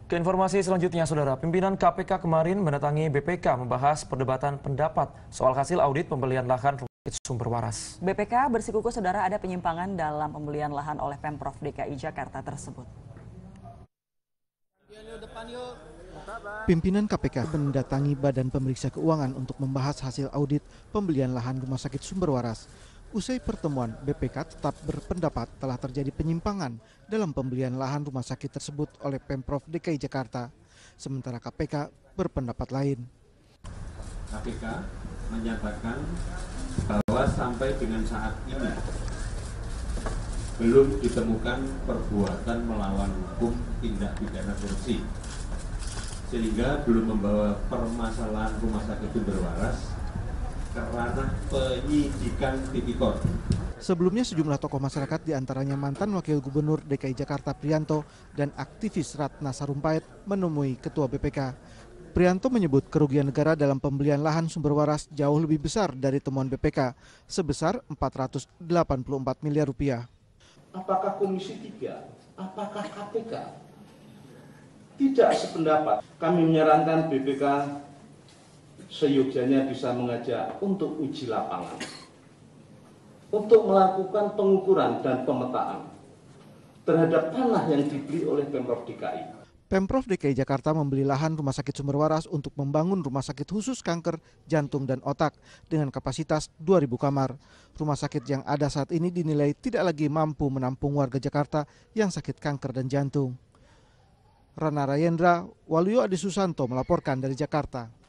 Ke informasi selanjutnya, Saudara, pimpinan KPK kemarin mendatangi BPK membahas perdebatan pendapat soal hasil audit pembelian lahan rumah sakit sumber waras. BPK bersikukuh, Saudara, ada penyimpangan dalam pembelian lahan oleh Pemprov DKI Jakarta tersebut. Pimpinan KPK mendatangi Badan Pemeriksa Keuangan untuk membahas hasil audit pembelian lahan rumah sakit sumber waras. Usai pertemuan, BPK tetap berpendapat telah terjadi penyimpangan dalam pembelian lahan rumah sakit tersebut oleh Pemprov DKI Jakarta. Sementara KPK berpendapat lain. KPK menyatakan bahwa sampai dengan saat ini belum ditemukan perbuatan melawan hukum tindak pidana korupsi, sehingga belum membawa permasalahan rumah sakit sumber waras ke ranah penyidikan tipikor. Sebelumnya sejumlah tokoh masyarakat diantaranya mantan Wakil Gubernur DKI Jakarta Priyanto dan aktivis Ratna Sarumpait menemui Ketua BPK. Priyanto menyebut kerugian negara dalam pembelian lahan sumber waras jauh lebih besar dari temuan BPK, sebesar 484 miliar rupiah. Apakah Komisi 3, apakah KPK tidak sependapat? Kami menyarankan BPK seyogyanya bisa mengajak untuk uji lapangan, untuk melakukan pengukuran dan pemetaan terhadap tanah yang dibeli oleh Pemprov DKI. Pemprov DKI Jakarta membeli lahan rumah sakit sumber waras untuk membangun rumah sakit khusus kanker, jantung, dan otak dengan kapasitas 2.000 kamar. Rumah sakit yang ada saat ini dinilai tidak lagi mampu menampung warga Jakarta yang sakit kanker dan jantung. Rana Rayendra, Waluyo Adi Susanto melaporkan dari Jakarta.